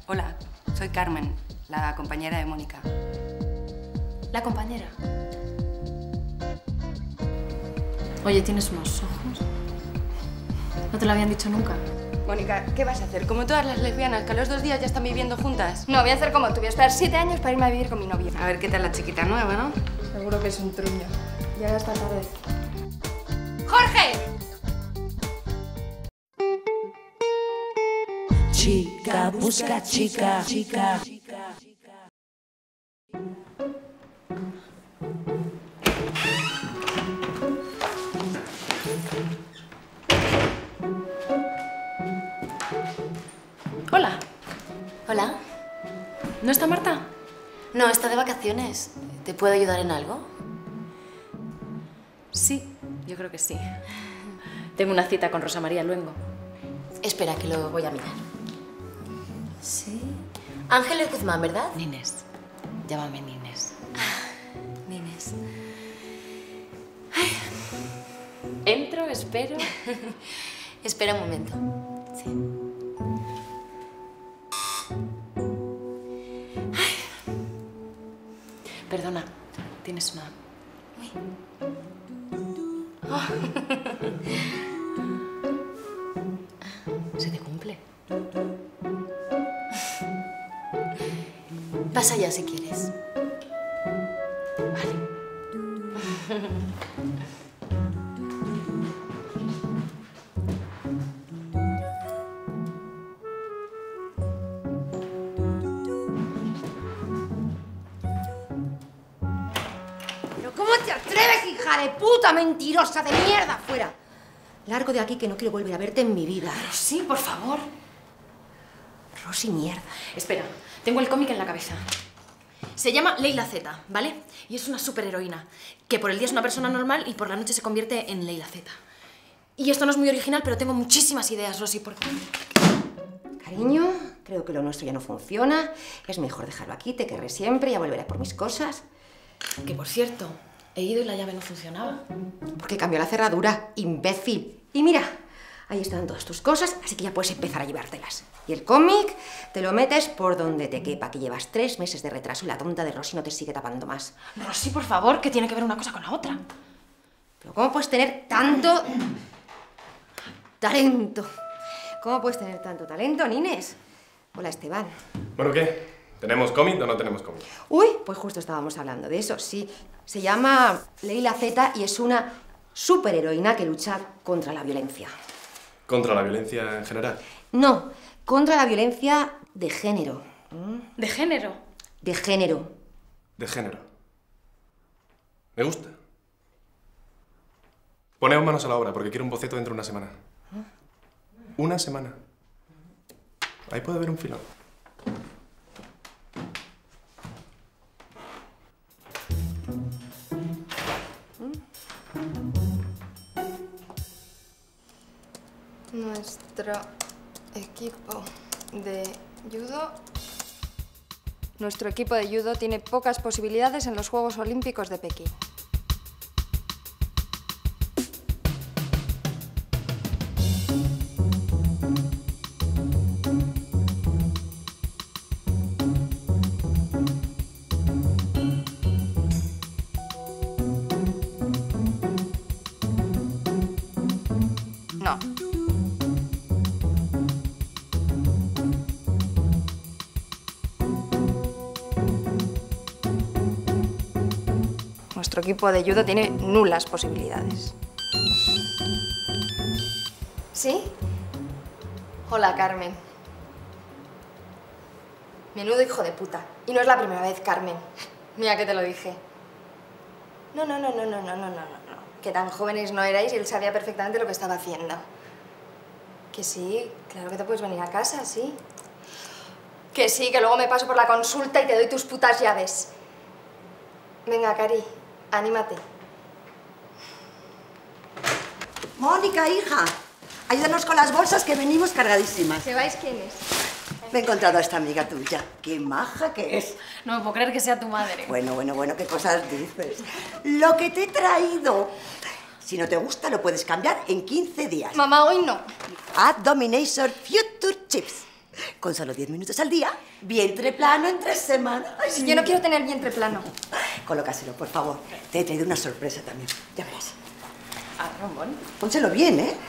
Hola, soy Carmen, la compañera de Mónica. ¿La compañera? Oye, tienes unos ojos. ¿No te lo habían dicho nunca? Mónica, ¿qué vas a hacer? Como todas las lesbianas, que a los 2 días ya están viviendo juntas. No, voy a hacer como tú. Voy a esperar 7 años para irme a vivir con mi novio. A ver qué tal la chiquita nueva, ¿no? Seguro que es un truño. Ya esta tarde. ¡Jorge! Chica busca chica, chica. Hola. Hola. ¿No está Marta? No, está de vacaciones. ¿Te puedo ayudar en algo? Sí, yo creo que sí. Tengo una cita con Rosa María Luengo. Espera, que lo voy a mirar. Sí. Ángeles Guzmán, ¿verdad? Nines. Llámame Nines. Nines. Entro, espero. Espera un momento. Sí. Perdona, tienes una... Uy. ¿Se te cumple? Pasa ya si quieres. Vale. ¿Pero cómo te atreves, hija de puta mentirosa de mierda, fuera? Largo de aquí que no quiero volver a verte en mi vida. Sí, por favor. Rosy, mierda. Espera, tengo el cómic en la cabeza. Se llama Leila Z, ¿vale? Y es una superheroína, que por el día es una persona normal y por la noche se convierte en Leila Z. Y esto no es muy original, pero tengo muchísimas ideas, Rosy, ¿por qué? Cariño, creo que lo nuestro ya no funciona. Es mejor dejarlo aquí, te querré siempre, ya volveré por mis cosas. Que, por cierto, he ido y la llave no funcionaba. Porque cambió la cerradura, imbécil. Y mira, ahí están todas tus cosas, así que ya puedes empezar a llevártelas. Y el cómic te lo metes por donde te quepa, que llevas 3 meses de retraso y la tonta de Rosy no te sigue tapando más. Rosy, por favor, que tiene que ver una cosa con la otra. Pero ¿cómo puedes tener tanto talento? ¿Cómo puedes tener tanto talento, Nines? Hola, Esteban. Bueno, ¿qué? ¿Tenemos cómic o no tenemos cómic? Uy, pues justo estábamos hablando de eso, sí. Se llama Leila Z y es una superheroína que lucha contra la violencia. ¿Contra la violencia en general? No, contra la violencia de género. ¿De género? De género. De género. Me gusta. Poneos manos a la obra, porque quiero un boceto dentro de una semana. Una semana. Ahí puede haber un filón. Nuestro equipo de judo... Nuestro equipo de judo tiene pocas posibilidades en los Juegos Olímpicos de Pekín. No. Nuestro equipo de judo tiene nulas posibilidades. ¿Sí? Hola, Carmen. Menudo hijo de puta. Y no es la primera vez, Carmen. Mira que te lo dije. No. Que tan jóvenes no erais y él sabía perfectamente lo que estaba haciendo. Que sí, claro que te puedes venir a casa, sí. Que sí, que luego me paso por la consulta y te doy tus putas llaves. Venga, Cari, anímate. Mónica, hija, ayúdanos con las bolsas que venimos cargadísimas. ¿Sabéis quién es? Me he encontrado a esta amiga tuya. ¡Qué maja que es! No me puedo creer que sea tu madre. Bueno, qué cosas dices. Lo que te he traído. Si no te gusta, lo puedes cambiar en 15 días. Mamá, hoy no. Add Dominator Future Chips. Con solo 10 minutos al día, vientre plano en 3 semanas. Ay, sí. Yo no quiero tener vientre plano. Colócaselo, por favor. Te he traído una sorpresa también. Ya verás. Ah, bombón. Pónselo bien, ¿eh?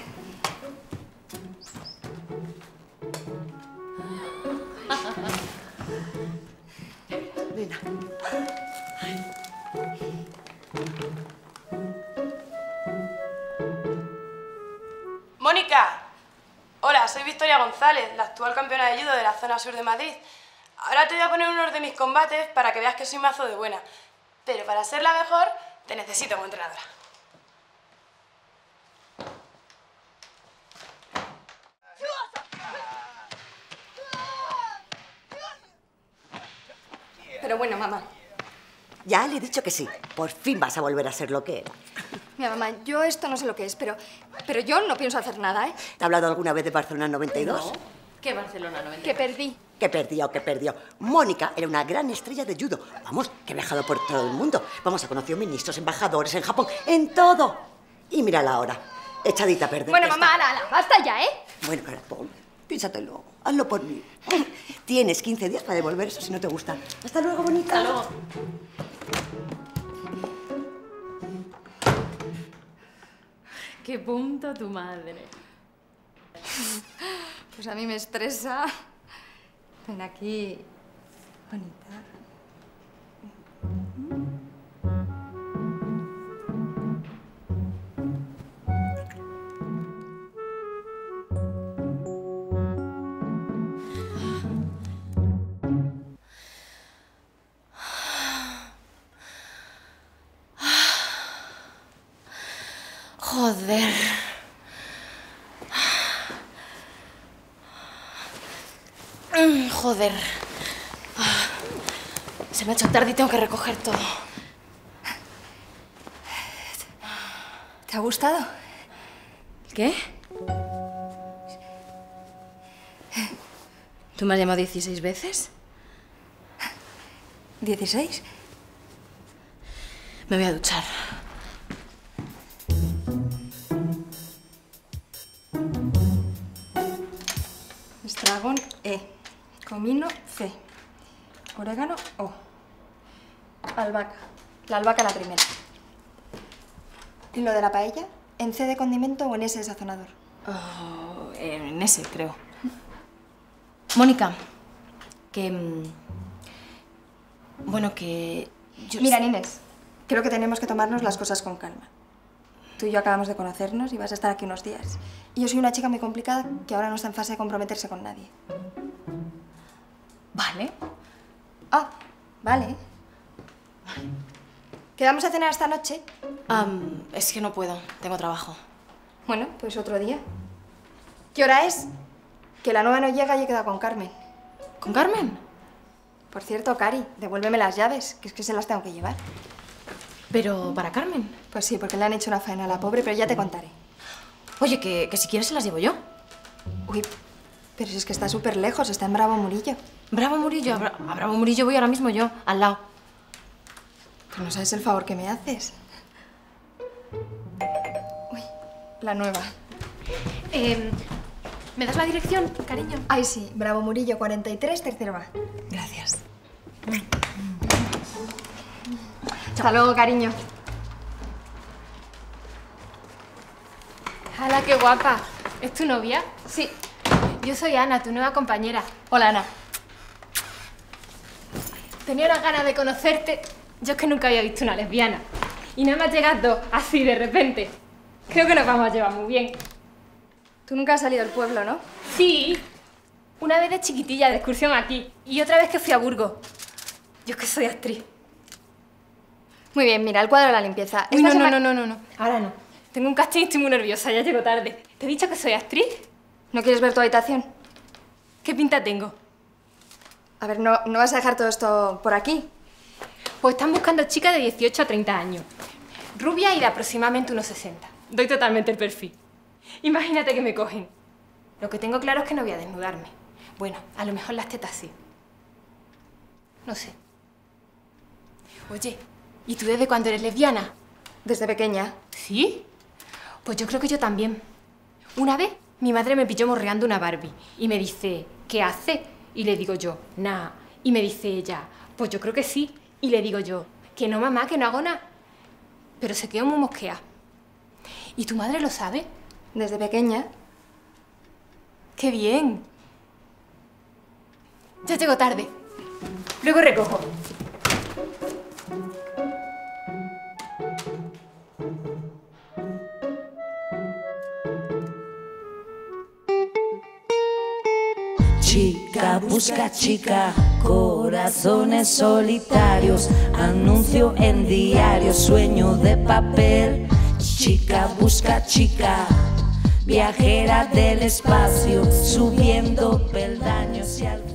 Nena. ¡Mónica! Hola, soy Victoria González, la actual campeona de judo de la zona sur de Madrid. Ahora te voy a poner unos de mis combates para que veas que soy mazo de buena. Pero para ser la mejor, te necesito como entrenadora. Pero bueno, mamá. Ya le he dicho que sí. Por fin vas a volver a ser lo que era. Mira, mamá, yo esto no sé lo que es, pero yo no pienso hacer nada, ¿eh? ¿Te ha hablado alguna vez de Barcelona 92? No. ¿Qué Barcelona 92? Que perdí. Que perdió. Mónica era una gran estrella de judo. Vamos, que ha viajado por todo el mundo. Vamos, ha conocido ministros, embajadores en Japón, en todo. Y mírala ahora, echadita a perder. Bueno, que mamá, está. ala, basta ya, ¿eh? Bueno, Carapón, piénsatelo. Hazlo por mí. Tienes 15 días para devolver eso si no te gusta. Hasta luego, bonita. Hasta luego. ¿Qué punto tu madre? Pues a mí me estresa. Ven aquí, bonita. Joder. Joder. Se me ha hecho tarde y tengo que recoger todo. ¿Te ha gustado? ¿Qué? ¿Tú me has llamado 16 veces? ¿16? Me voy a duchar. Estragón, E. Comino, C. Orégano, O. Albahaca. La albahaca la primera. ¿Y lo de la paella? ¿En C de condimento o en S de sazonador? Oh, en ese, creo. Mónica, que... bueno, que... Mira, Inés, creo que tenemos que tomarnos las cosas con calma. Tú y yo acabamos de conocernos y vas a estar aquí unos días. Y yo soy una chica muy complicada que ahora no está en fase de comprometerse con nadie. Vale. Ah, vale. ¿Quedamos a cenar esta noche? Es que no puedo, tengo trabajo. Bueno, pues otro día. ¿Qué hora es? Que la nueva no llega y he quedado con Carmen. ¿Con Carmen? Por cierto, Cari, devuélveme las llaves, que es que se las tengo que llevar. ¿Pero para Carmen? Pues sí, porque le han hecho una faena a la pobre, pero ya te contaré. Oye, que si quieres se las llevo yo. Uy, pero si es que está súper lejos, está en Bravo Murillo. Bravo Murillo, a Bravo Murillo voy ahora mismo yo, al lado. Pues no sabes el favor que me haces. Uy, la nueva. ¿Me das la dirección, cariño? Ay, sí, Bravo Murillo 43, tercero A. Gracias. Hasta luego, cariño. ¡Hala, qué guapa! ¿Es tu novia? Sí. Yo soy Ana, tu nueva compañera. Hola, Ana. Tenía unas ganas de conocerte. Yo es que nunca había visto una lesbiana. Y nada más llegas dos, así de repente. Creo que nos vamos a llevar muy bien. Tú nunca has salido del pueblo, ¿no? Sí. Una vez de chiquitilla, de excursión aquí. Y otra vez que fui a Burgos. Yo es que soy actriz. Muy bien, mira, el cuadro de la limpieza. Uy, Esta no, semana- no. Ahora no. Tengo un casting y estoy muy nerviosa, ya llego tarde. ¿Te he dicho que soy actriz? ¿No quieres ver tu habitación? ¿Qué pinta tengo? A ver, ¿no vas a dejar todo esto por aquí? Pues están buscando chicas de 18 a 30 años. Rubia y de aproximadamente unos 60. Doy totalmente el perfil. Imagínate que me cogen. Lo que tengo claro es que no voy a desnudarme. Bueno, a lo mejor las tetas sí. No sé. Oye, ¿y tú desde cuándo eres lesbiana? Desde pequeña. ¿Sí? Pues yo creo que yo también. Una vez mi madre me pilló morreando una Barbie y me dice, ¿qué hace? Y le digo yo, nada. Y me dice ella, pues yo creo que sí. Y le digo yo, que no, mamá, que no hago nada. Pero se quedó muy mosqueada. ¿Y tu madre lo sabe? Desde pequeña. ¡Qué bien! Ya llego tarde. Luego recojo. Chica busca chica, corazones solitarios, anuncio en diario, sueño de papel. Chica busca chica, viajera del espacio, subiendo peldaños y al